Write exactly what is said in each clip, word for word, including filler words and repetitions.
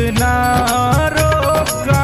ना रोका।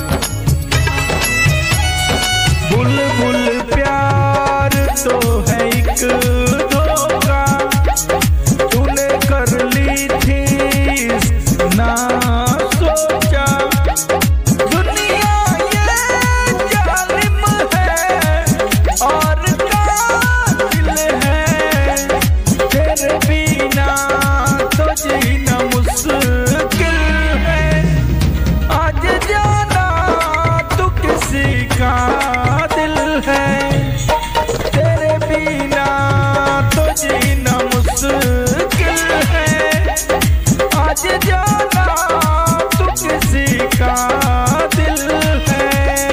बुलबुल प्यार तो है एक धोखा, तूने कर ली थी ना सोचा। दुनिया ये जालिम है और कातिल है, तेरे बिना तो जीना मुश्किल है। आज जाना तू किसी का दिल है, तेरे बिना तो जीना मुश्किल है। आज जाना तू किसी का दिल है,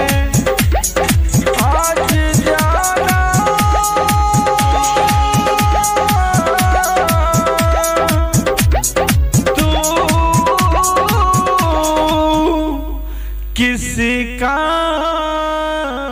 आज जाना तू किसी का